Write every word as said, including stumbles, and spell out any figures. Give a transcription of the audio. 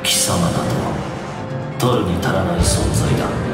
貴様など取るに足らない存在だ。